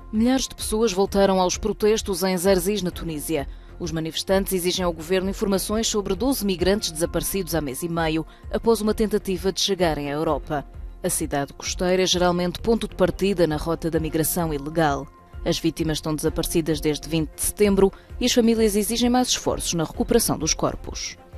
Milhares de pessoas voltaram aos protestos em Zarzis, na Tunísia. Os manifestantes exigem ao governo informações sobre 12 migrantes desaparecidos há mês e meio, após uma tentativa de chegarem à Europa. A cidade costeira é geralmente ponto de partida na rota da migração ilegal. As vítimas estão desaparecidas desde 20 de setembro e as famílias exigem mais esforços na recuperação dos corpos.